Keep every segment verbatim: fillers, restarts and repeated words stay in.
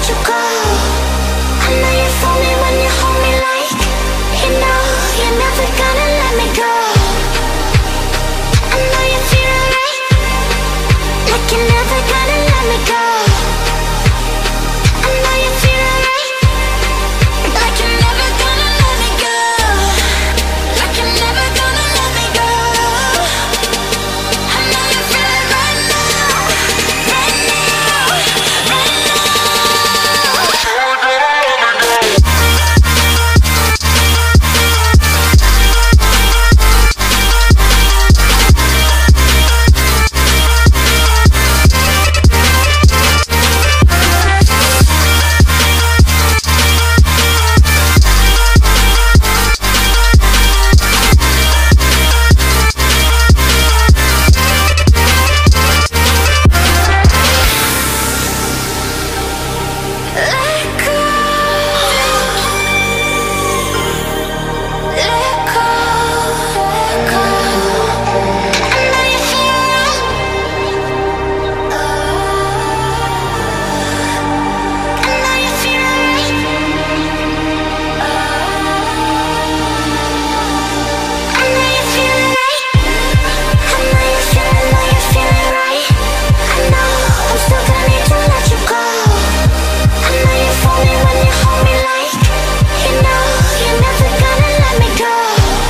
you go. I know you fool me when you hold me like you know you're never gonna let me go. I know you feel right, like you're never gonna let me go. I know you feel right, like you're never gonna let me go. Like you're never gonna let me go. I know you feel it right now, right now, right now.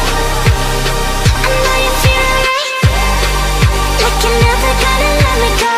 Like you're never gonna let me go.